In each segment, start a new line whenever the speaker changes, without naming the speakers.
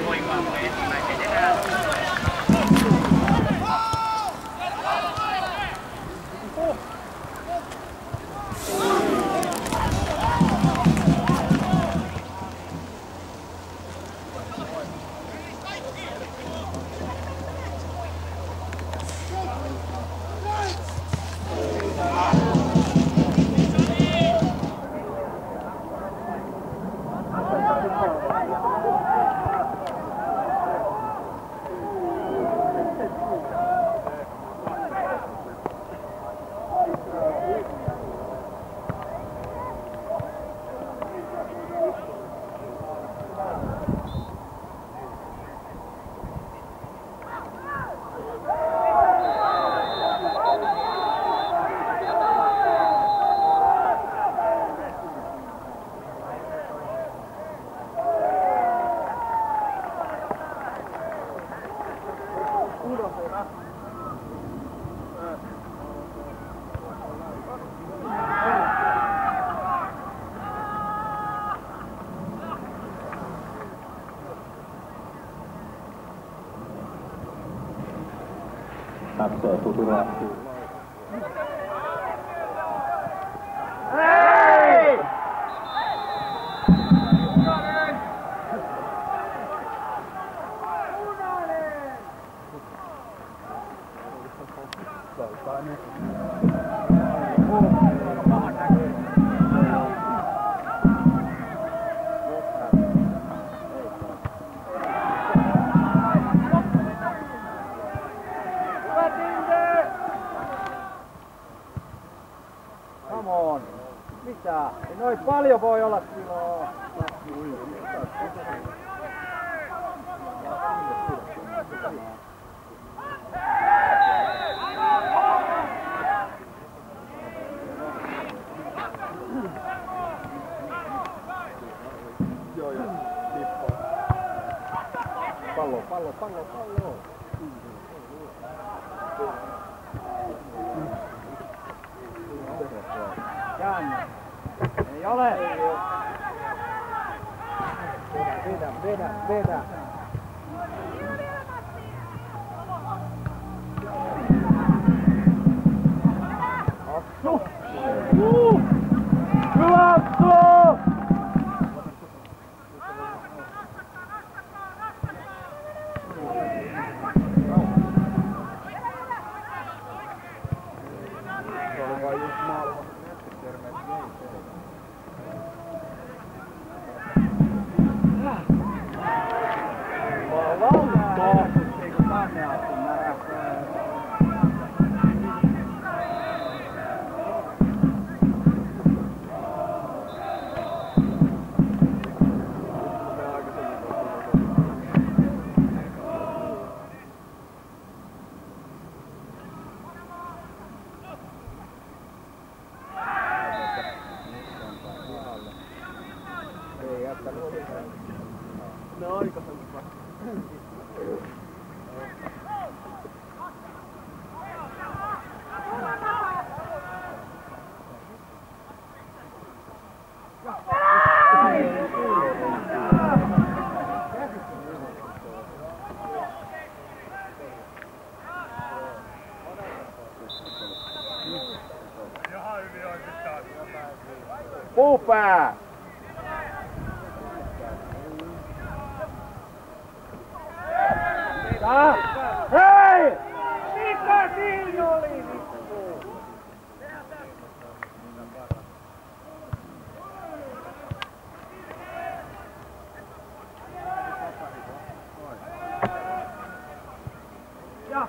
voimaan ensimmäisen erään.
Katsoo Tutura.
Hei!
Come on. Mitä? Ei noin paljon voi olla kiloa.
Joo, lippaa. Pallo.
Käänne. Ei ole. Vedä. Assu. Hylätty! Puupää! Hei! Mikä siinä oli? Ja!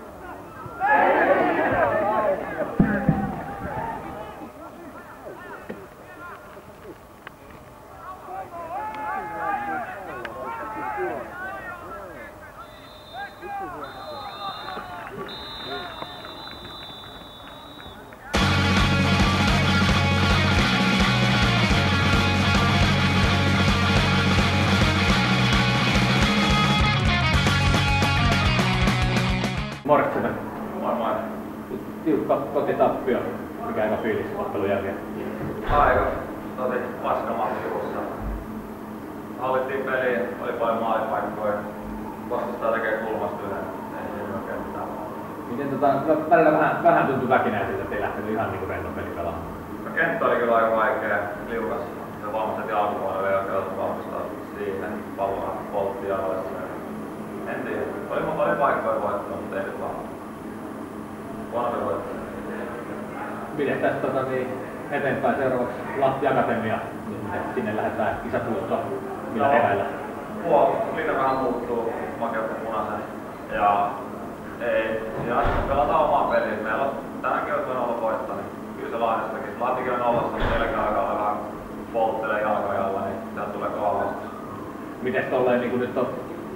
Mortsinen. Moi. Tiukka kotitappio. Mikä aika fiilis ottelun jälkeen?
Aika tosi paskamaksuussa. Hallittiin peliä, oli paljon maalipaikkoja.
vastustaa tekee kulmasta yhden. Ei oikein mitään.
Miten välillä vähän tuntui väkinäisiltä, että ei lähtenyt ihan niinku rennon peli pelaamaan?
No, kenttä oli kyllä aika vaikea, liukas. Se valmistettiin alkupuolella ja oikein valmistaa siihen. Palloa poltti jaloissa. En tiedä. Oli paikkoja voittaa, mutta ei nyt vaan. Huonompi voittaa.
Miten tästä eteenpäin seuraavaksi Lahti Akatemia, niin sinne lähdetään kisatuuttoon millä eväillä?
Puolustuslinja vähän muuttuu Makeutta punaisen. Ja pelataan omaa peliä. Meillä on tänäänkin on ollut voittaa, niin kyllä se Lahdestakin. Lahtikin on nollassa, mutta selkäaikalla vähän polttelee jalkojalla, niin sieltä tulee kova vastus.
Miten tolleen niin nyt on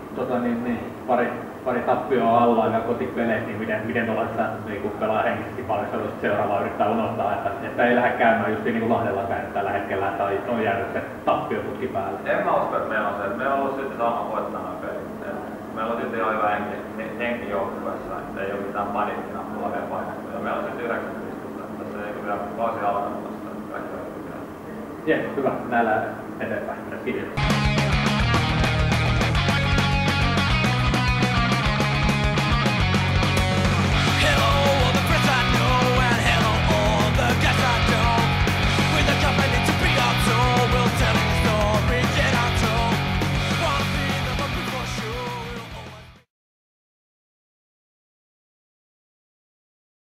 pari tappioa alla ja kotipeleissä, niin miten tuollaista niin pelaa henkisesti paljon seuraavaa yrittää unohtaa, että ei lähde käymään just niin kuin Lahdella päin tällä hetkellä, että on jäänyt se tappioputki päälle?
En mä usko, että meillä on se. Meillä on ollut sitten sama voittaa noin pelit. Meillä on sitten ihan hyvä henki joukkueessa, että ei ole mitään paniikkinappulaa vielä painettu. Ja meillä on sitten 9 pistettä. Tässä ei vielä kausi alkanut vasta. Kaikki on hyvä.
Jes, hyvä. Näillä eteenpäin. Kiitos.